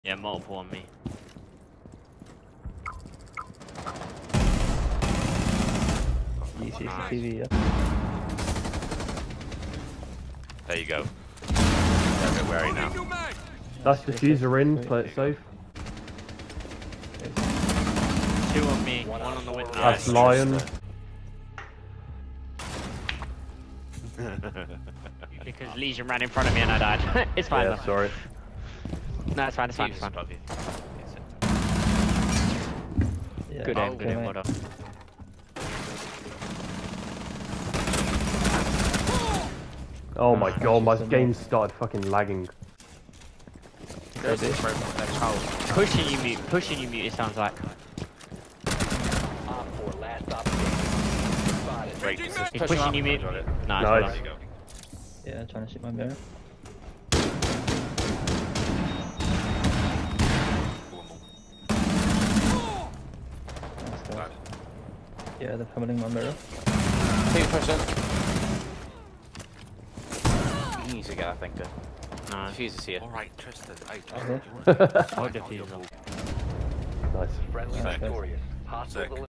Yeah, multiple on me. You see CCTV, yeah. There you go. They're a bit wary now. That's diffuser in, play it safe. Two on me, one on the window. That's Lion. Because Lesion ran in front of me and I died. It's fine Yeah, though. sorry. No, it's fine, it's fine, it's fine. Yeah. Good aim, good aim, well done. Oh my god, my game started fucking lagging. Pushing you mute, it sounds like. He's pushing you mute. Nice. Nice. Yeah, trying to shoot my mirror. Nice guy. Yeah, they're pummeling my mirror. Keep pushing. Easy guy, I think. Nice. Diffuser's here. Alright, Tristan. Hey, Okay. What diffuser? Nice. Friendly Nice. victorious. Hostile